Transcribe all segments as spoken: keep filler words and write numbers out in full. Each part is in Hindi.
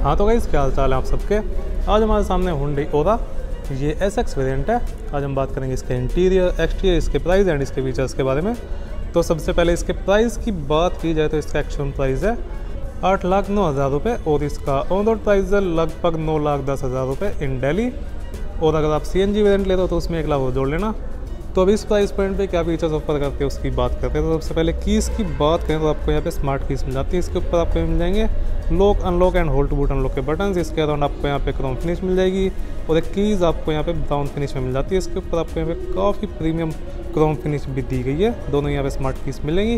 हाँ तो गाइस, क्या हाल चाल है आप सबके। आज हमारे सामने हुंडई ओरा, ये एस एक्स वेरिएंट है। आज हम बात करेंगे इसके इंटीरियर, एक्सटीरियर, इसके प्राइस एंड इसके फीचर्स के बारे में। तो सबसे पहले इसके प्राइस की बात की जाए तो इसका एक्चुअल प्राइस है आठ लाख नौ हज़ार रुपये और इसका ऑन रोड प्राइस है लगभग नौ लाख दस हज़ार रुपये इन दिल्ली। और अगर आप सी एन जी वेरिएंट लेते हो तो उसमें एक लाख वो जोड़ लेना। तो अब इस प्राइस पॉइंट पे क्या फीचर्स ऑफर करते हैं उसकी बात करते हैं। तो सबसे पहले कीज़ की बात करें तो आपको यहाँ पे स्मार्ट कीज़ मिल जाती है। इसके ऊपर आपको मिल जाएंगे lock unlock and hold to boot unlock के बटन्स। इसके अराउंड आपको यहाँ पे क्रोम फिनिश मिल जाएगी और एक कीज़ आपको यहाँ पे ब्राउन फिनिश में मिल जाती है। इसके ऊपर आपको यहाँ पे काफ़ी प्रीमियम क्रोम फिनिश भी दी गई है। दोनों यहाँ पे स्मार्ट कीज़ मिलेंगी।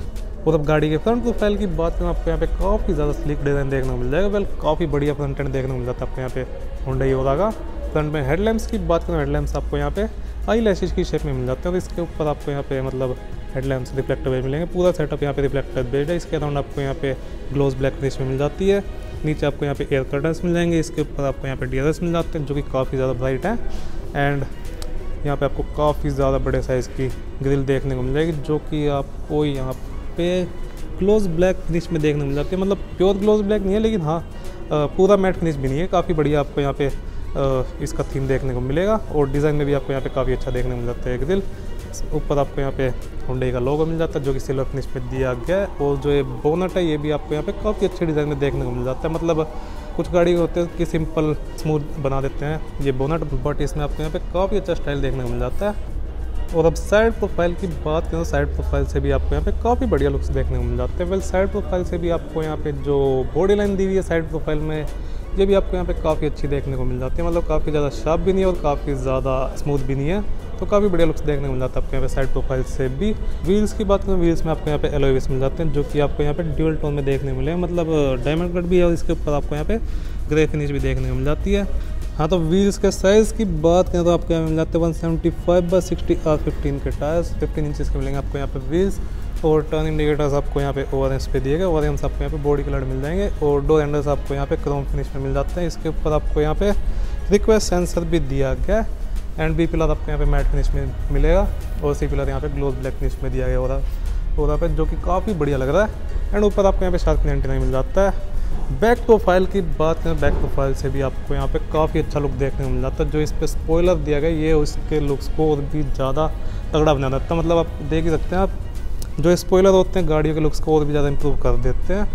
और अब गाड़ी के फ्रंट प्रोफाइल की बात करें आपको यहाँ पे काफ़ी ज़्यादा स्लीक डिज़ाइन देखने को मिल जाएगा। वेल काफ़ी बढ़िया फ्रंट एंड देखने को मिल जाता है आपको यहाँ पे हुंडई ओरा का। फ्रंट में हेडलैम्प्स की बात करें, हेडलैम्प्स आपको यहाँ पे आई लैशेज की शेप में मिल जाते हैं और इसके ऊपर आपको यहाँ पे मतलब हेडलैम्प्स रिफ्लेक्टर बेस मिलेंगे। पूरा सेटअप यहाँ पे रिफ्लेक्टर बेस्ड है। इसके अराउंड आपको यहाँ पे ग्लोस ब्लैक फिनिश में मिल जाती है। नीचे आपको यहाँ पे एयर कर्टन्स मिल जाएंगे। इसके ऊपर आपको यहाँ पे डी आर एस मिल जाते हैं जो कि काफ़ी ज़्यादा ब्राइट है। एंड यहाँ पे आपको काफ़ी ज़्यादा बड़े साइज़ की ग्रिल देखने को मिल जाएगी जो कि आपको यहाँ पे ग्लोस ब्लैक फिनिश में देखने को मिल जाती है। मतलब प्योर ग्लोस ब्लैक नहीं है लेकिन हाँ पूरा मैट फिनिश भी नहीं है। काफ़ी बढ़िया आपको यहाँ पे इसका थीम देखने को मिलेगा और डिज़ाइन में भी आपको यहाँ पे काफ़ी अच्छा देखने को मिल जाता है ग्रिल। ऊपर आपको यहाँ पे हुंडई का लोगो मिल जाता है जो कि सिल्वर फिनिश में दिया गया है। और जो ये बोनट है ये भी आपको यहाँ पे काफ़ी अच्छे डिज़ाइन में देखने को मिल जाता है। मतलब कुछ गाड़ी होते हैं कि सिंपल स्मूथ बना देते हैं ये बोनट, बट इसमें आपको यहाँ पे काफ़ी अच्छा स्टाइल देखने को मिल जाता है। और अब साइड प्रोफाइल की बात करें तो साइड प्रोफाइल से भी आपको यहाँ पे काफ़ी बढ़िया लुक्स देखने को मिल जाते हैं। वेल साइड प्रोफाइल से भी आपको यहाँ पे जो बॉडी लाइन दी हुई है साइड प्रोफाइल में ये भी आपको यहाँ पे काफ़ी अच्छी देखने को मिल जाती है। मतलब काफ़ी ज़्यादा शार्प भी नहीं है और काफ़ी ज़्यादा स्मूथ भी नहीं है, तो काफ़ी बढ़िया लुक्स देखने को मिल जाता है आपको यहाँ पे साइड प्रोफाइल से भी। व्हील्स की बात करें, व्हील्स में आपको यहाँ पे एलॉय व्हील्स मिल जाते हैं जो कि आपको यहाँ पे ड्यूअल टोन में देखने को मिले। मतलब डायमंड कट भी है और इसके ऊपर आपको यहाँ पे ग्रे फिनिश भी देखने को मिल जाती है। हाँ तो व्हील्स के साइज़ की बात करें तो आपको यहाँ मिल जाते हैं one seventy five by sixty R fifteen के टायर्स, फिफ्टीन इंचज़ के मिलेंगे आपको यहाँ पे व्हील्स। और टर्न इंडिकेटर्स आपको यहाँ पे ओवर एम्स पे दिए गए। ओवर एम्स आपको यहाँ पे बॉडी कलर मिल जाएंगे और डोर हैंडल्स आपको यहाँ पे क्रोम फिनिश में मिल जाते हैं। इसके ऊपर आपको यहाँ पे रिक्वेस्ट सेंसर भी दिया गया है एंड बी पिलर आपको यहाँ पे मैट फिनिश में मिलेगा और सी पिलर यहाँ पे ग्लोस ब्लैक फिनिश में दिया गया ओरा ओरा पे जो कि काफ़ी बढ़िया लग रहा है। एंड ऊपर आपको यहाँ पे शार्प एंटीना मिल जाता है। बैक प्रोफाइल की बात करें, बैक प्रोफाइल से भी आपको यहाँ पे काफ़ी अच्छा लुक देखने को मिल जाता है। जो इस पर स्पॉइलर दिया गया ये उसके लुक्स को और भी ज़्यादा तगड़ा बना देता है। मतलब आप देख ही सकते हैं, आप जो स्पॉइलर होते हैं गाड़ियों के लुक्स को और भी ज़्यादा इंप्रूव कर देते हैं।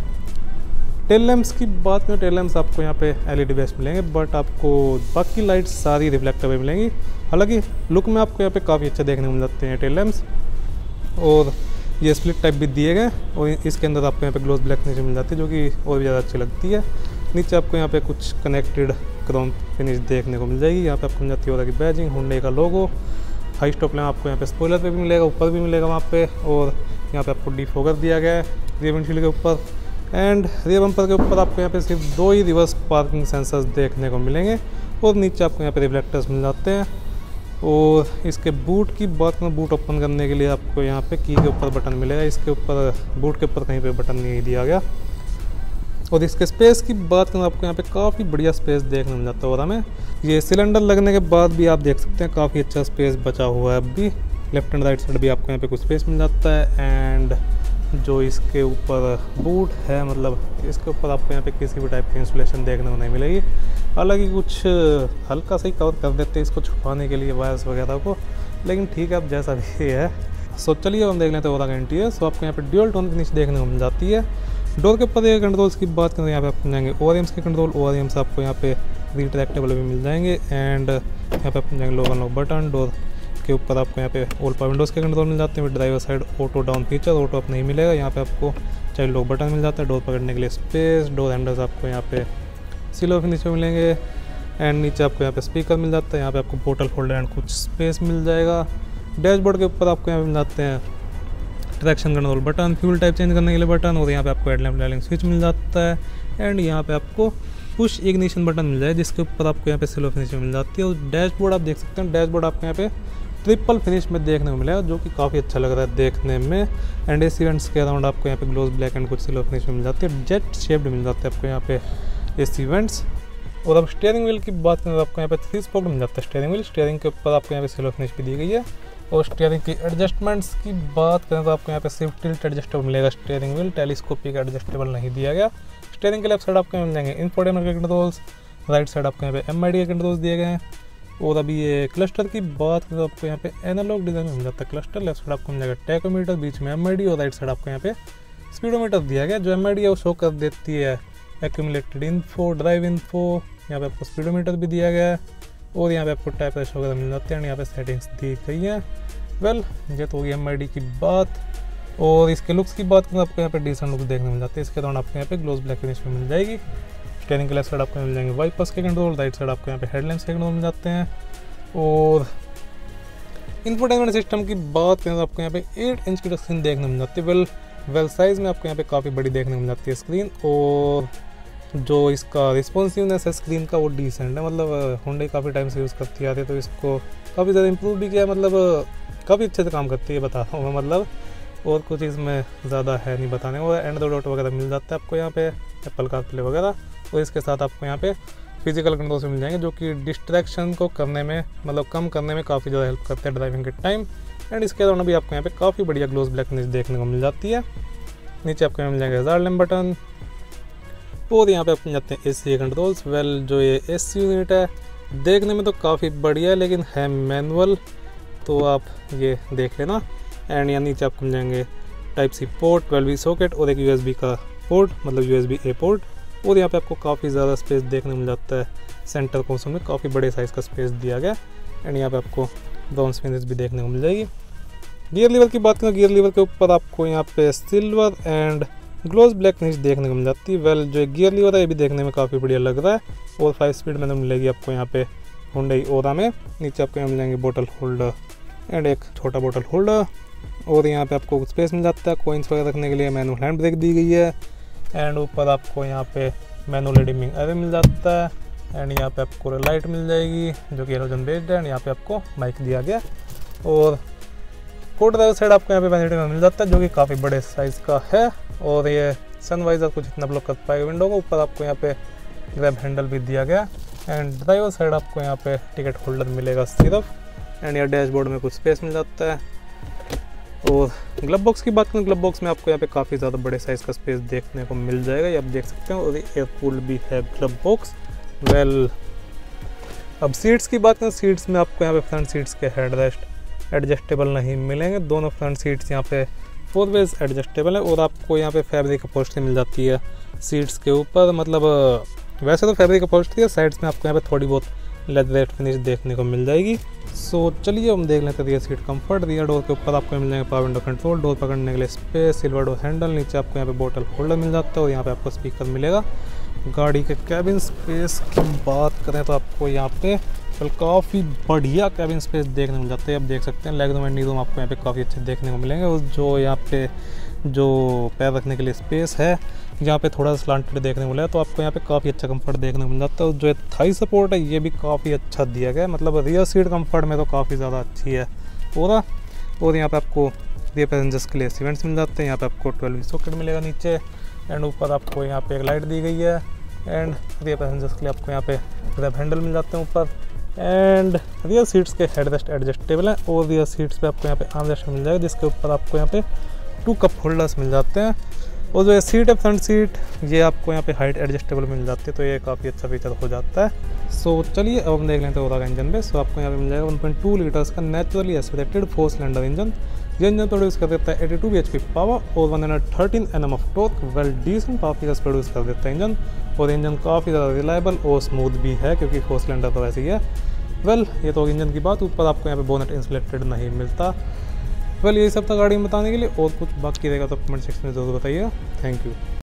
टेल लैम्प्स की बात करें, टेल लैम्प्स आपको यहाँ पे एल ई डी बेस मिलेंगे बट आपको बाकी लाइट्स सारी रिफ्लेक्टर में मिलेंगी। हालांकि लुक में आपको यहाँ पे काफ़ी अच्छे देखने को मिल जाते हैं टेल लैम्प्स। और ये स्प्लिट टाइप भी दिए गए और इसके अंदर आपको यहाँ पे ग्लोस ब्लैक फिनिश मिल जाती है जो कि और भी ज़्यादा अच्छी लगती है। नीचे आपको यहाँ पे कुछ कनेक्टेड क्रोम फिनिश देखने को मिल जाएगी। यहाँ पे आपको मिल जाती है ओरा की बैजिंग, हुंडई का लोगो। हाई स्टॉप लैम्प आपको यहाँ पे स्पॉइलर पे भी मिलेगा, ऊपर भी मिलेगा वहाँ पे। और यहाँ पे आपको डिफोगर दिया गया है रियर विंडशील्ड के ऊपर। एंड रियर बम्पर के ऊपर आपको यहाँ पे सिर्फ दो ही रिवर्स पार्किंग सेंसर्स देखने को मिलेंगे और नीचे आपको यहाँ पे रिफ्लेक्टर्स मिल जाते हैं। और इसके बूट की बात करें, बूट ओपन करने के लिए आपको यहाँ पे की के ऊपर बटन मिलेगा। इसके ऊपर बूट के ऊपर कहीं पे बटन नहीं दिया गया। और इसके स्पेस की बात करें आपको यहाँ पे काफ़ी बढ़िया स्पेस देखने को मिल जाता है ओरा में। ये सिलेंडर लगने के बाद भी आप देख सकते हैं काफ़ी अच्छा स्पेस बचा हुआ है। अभी लेफ्ट एंड राइट साइड भी आपको यहाँ पे कुछ स्पेस मिल जाता है। एंड जो इसके ऊपर बूट है, मतलब इसके ऊपर आपको यहाँ पे किसी भी टाइप की इंसुलेशन देखने को नहीं मिलेगी। हालांकि कुछ हल्का सा ही कवर कर देते हैं इसको छुपाने के लिए वायर्स वगैरह को, लेकिन ठीक है अब जैसा भी है। सो चलिए हम देख लेते हैं ओरा का इंटीरियर। सो आपको यहाँ पे ड्यूअल टोन फिनिश देखने को मिल जाती है। डोर के ऊपर कंट्रोल्स की बात करें यहाँ पे आपको मिल जाएंगे ओवर एम्स के कंट्रोल। ओवर एम्स आपको यहाँ पे रिट्रैक्टेबल भी मिल जाएंगे। एंड यहाँ पे आपको जाएंगे लॉक अनलॉक बटन। डोर के ऊपर आपको यहाँ पे ऑल पावर विंडोज़ के कंट्रोल मिल जाते हैं। Driver side auto down feature, auto up नहीं मिलेगा। यहाँ पे आपको चाइल्ड लॉक बटन मिल जाता है। डोर पकड़ने के लिए स्पेस। डोर हैंडल्स आपको यहाँ पे सिल्वर फिनिश में मिलेंगे। एंड नीचे आपको यहाँ पे स्पीकर मिल जाता है। यहाँ पे आपको बोतल होल्डर एंड कुछ स्पेस मिल जाएगा। डैशबोर्ड के ऊपर आपको यहाँ पे मिल जाते हैं traction control button, fuel type change करने के लिए बटन। और यहाँ पे आपको हेडलैम्प डायलिंग स्विच मिल जाता है। एंड यहाँ पे आपको पुश इग्निशन बटन मिल जाए जिसके ऊपर आपको यहाँ पे सिल्वर फिनिश में मिल जाती है। और डैशबोर्ड आप देख सकते हैं, डैशबोर्ड आपको यहाँ पे ट्रिपल फिनिश में देखने को मिलेगा जो कि काफ़ी अच्छा लग रहा है देखने में। एंड एस इवेंट्स के अराउंड आपको यहाँ पे ग्लोस ब्लैक एंड कुछ सिल्वर फिनिश में मिल जाती है। जेट शेप्ड मिल जाते हैं आपको यहाँ पे एस इवेंट्स। और अब स्टीयरिंग व्हील की बात करें तो आपको यहाँ पे थ्री स्पोक मिल जाता है स्टीयरिंग व्हील। स्टीयरिंग के ऊपर आपको यहाँ पे सिल्वर फिनिश भी दी गई है। और स्टीयरिंग की एडजस्टमेंट्स की बात करें तो आपको यहाँ पे सिर्फ टिल्ट एडजस्टेबल मिलेगा स्टीयरिंग व्हील। टेलीस्कोपिक एडजस्टेबल नहीं दिया गया। स्टीयरिंग के लेफ्ट साइड आपको मिल जाएंगे इंफोटेनमेंट के कंट्रोल्स, राइट साइड आपको यहाँ पे एम आई डी के कंट्रोल्स दिए गए हैं। और अभी ये क्लस्टर की बात करें तो आपको यहाँ पे एनालॉग डिज़ाइन में मिल जाता है क्लस्टर। लेफ्ट साइड आपको मिल जाएगा टैकोमीटर, बीच में एम आई डी और राइट साइड आपको यहाँ पे स्पीडोमीटर दिया गया। जो एम आई डी है वो शो कर देती है एक्यूमुलेटेड इन्फो, ड्राइव इन्फो। यहाँ पे आपको स्पीडोमीटर भी दिया गया है और यहाँ पे आपको टाइप रेशो वगैरह मिल जाते हैं। यहाँ पे सेटिंग्स दी गई हैं। वेल ये तो होगी एम आई डी की बात। और इसके लुक्स की बात करें आपको यहाँ पे डिसेंट लुक्स देखने मिल जाते हैं। इसके दौरान आपको यहाँ पे ग्लोस ब्लैक फिनिश में मिल जाएगी। स्टीयरिंग के लेफ्ट साइड आपको मिल जाएंगे वाइपर्स के कंट्रोल, राइट साइड आपको यहाँ पे हेडलाइंस के कंट्रोल मिल जाते हैं। और इंफोटेनमेंट सिस्टम की बात करें तो आपको यहाँ पे एट इंच की स्क्रीन देखने मिल जाती है। वेल वेल साइज़ में आपको यहाँ पे काफ़ी बड़ी देखने मिल जाती है स्क्रीन। और जो इसका रिस्पॉन्सिवनेस है स्क्रीन का वो डिसेंट है। मतलब हुंडई काफ़ी टाइम से यूज़ करती आती है तो इसको काफ़ी ज़्यादा इंप्रूव भी किया, मतलब काफ़ी अच्छे से काम करती है बता रहा हूँ मैं। मतलब और कुछ इसमें ज़्यादा है नहीं बताने। और एंड्रॉइड ऑटो वगैरह मिल जाता है आपको यहाँ पे, एप्पल कारप्ले वगैरह। और इसके साथ आपको यहाँ पे फिजिकल कंट्रोल्स मिल जाएंगे जो कि डिस्ट्रैक्शन को करने में, मतलब कम करने में काफ़ी ज़्यादा हेल्प करते हैं ड्राइविंग के टाइम। एंड इसके दौरान भी आपको यहाँ पे काफ़ी बढ़िया ग्लोस ब्लैक फिनिश देखने को मिल जाती है। नीचे आपको मिल जाएंगे हज़ार लैम्प बटन और यहाँ पे आपको मिल जाते हैं ए सी कंट्रोल्स। वेल जो ये ए सी यूनिट है देखने में तो काफ़ी बढ़िया है लेकिन है मैनुअल, तो आप ये देख लेना। एंड यहाँ नीचे आपको मिल जाएंगे type C port, twelve V socket और एक यू एस बी का पोर्ट, मतलब U S B A port. और यहाँ पे आपको काफ़ी ज़्यादा स्पेस देखने मिल जाता है। सेंटर कंसोल में काफ़ी बड़े साइज़ का स्पेस दिया गया। एंड यहाँ पे आपको ब्राउन्स फिनिश भी देखने को मिल जाएगी। गियर लीवर की बात करें, गियर लीवर के ऊपर आपको यहाँ पे silver and gloss black finish देखने को मिल जाती है। वेल जो गियर लीवर है ये भी देखने में काफ़ी बढ़िया लग रहा है। और फाइव स्पीड में तो मिलेगी आपको यहाँ पे हुंडई ओरा में। नीचे आपको यहाँ मिल जाएंगे बोतल होल्डर एंड एक छोटा बोतल होल्डर। और यहाँ पे आपको स्पेस मिल जाता है कोइंस वगैरह रखने के लिए। मैनुअल हैंड ब्रेक दी गई है। एंड ऊपर आपको यहाँ पे मैनुअल रिडीमिंग एरे मिल जाता है। एंड यहाँ पे आपको लाइट मिल जाएगी जो कि हेलोजन बेस्ड है। एंड यहाँ पे आपको माइक दिया गया। और को ड्राइवर साइड आपको यहाँ पे वेंटिलेटर में मिल जाता है जो कि काफ़ी बड़े साइज़ का है। और ये सनवाइजर कुछ इतना ब्लॉक कर पाएगा विंडो को। ऊपर आपको यहाँ पे ग्रैब हैंडल भी दिया गया। एंड ड्राइवर साइड आपको यहाँ पे टिकट होल्डर मिलेगा सिर्फ। एंड यहाँ डैशबोर्ड में कुछ स्पेस मिल जाता है। और ग्लब बॉक्स की बात करें, ग्लब बॉक्स में आपको यहाँ पे काफ़ी ज़्यादा बड़े साइज़ का स्पेस देखने को मिल जाएगा, ये आप देख सकते हैं। और एयर कूल्ड भी है ग्लब बॉक्स। वेल अब सीट्स की बात करें, सीट्स में आपको यहाँ पे फ्रंट सीट्स के हेड रेस्ट एडजस्टेबल नहीं मिलेंगे। दोनों फ्रंट सीट्स यहाँ पे फोर वेज एडजस्टेबल है। और आपको यहाँ पे फैब्रिक अपहोल्स्ट्री मिल जाती है सीट्स के ऊपर। मतलब वैसे तो फैब्रिक अपहोल्स्ट्री है, साइड्स में आपको यहाँ पे थोड़ी बहुत लेदर फिनिश देखने को मिल जाएगी। सो चलिए हम देख लेते हैं rear seat comfort. Rear door के ऊपर आपको मिल जाएंगे पावर विंडो कंट्रोल, डोर पकड़ने के लिए स्पेस, सिल्वर डोर हैंडल। नीचे आपको यहाँ पे बोतल होल्डर मिल जाता है और यहाँ पे आपको स्पीकर मिलेगा। गाड़ी के कैबिन स्पेस की बात करें तो आपको यहाँ पे कल काफ़ी बढ़िया कैबिन स्पेस देखने मिल जाते हैं। आप देख सकते हैं leg room and knee room आपको यहाँ पे काफ़ी अच्छे देखने को मिलेंगे। और जो यहाँ पे जो पैर रखने के लिए स्पेस है यहाँ पे थोड़ा सा स्लांटेड देखने को मिला है, तो आपको यहाँ पे काफ़ी अच्छा कंफर्ट देखने को मिल जाता है। और जो थाई सपोर्ट है ये भी काफ़ी अच्छा दिया गया है। मतलब रियर सीट कंफर्ट में तो काफ़ी ज़्यादा अच्छी है पूरा। और यहाँ पे आपको रियर पैसेंजर्स के लिए सीमेंट्स मिल जाते हैं। यहाँ पे आपको ट्वेल्व सॉकेट मिलेगा नीचे। एंड ऊपर आपको यहाँ पे एक लाइट दी गई है। एंड रियर पैसेंजर्स के लिए आपको यहाँ पे ग्रैब हैंडल मिल जाते हैं ऊपर। एंड रियर सीट्स के हेडरेस्ट एडजस्टेबल है। और रियर सीट्स पे आपको यहाँ पे आर्मरेस्ट मिल जाएगा जिसके ऊपर आपको यहाँ पे टू कप होल्डर्स मिल जाते हैं। और जो ये सीट है फ्रंट सीट ये आपको यहाँ पे हाइट एडजस्टेबल मिल जाती है, तो ये काफ़ी अच्छा फीचर हो जाता है। सो चलिए अब हम देख लेते हैं ओरा का इंजन पे। सो आपको यहाँ पे मिल जाएगा वन पॉइंट टू लीटर्स का naturally aspirated four cylinder engine. ये इंजन प्रोड्यूस कर देता है eighty two B H P power और one hundred thirteen N M of torque. Well decent काफ़ी प्रोड्यूस कर देता है इंजन। और इंजन काफ़ी ज़्यादा रिलायबल और स्मूथ भी है क्योंकि फोर सिलेंडर तो वैसे ही है। वेल ये तो इंजन की बात। ऊपर आपको यहाँ पे बोनेट इंसुलेटेड नहीं मिलता। वेल यही सब था गाड़ी में बताने के लिए। और कुछ बाकी रहेगा तो कमेंट सेक्शन में ज़रूर बताइएगा। Thank you.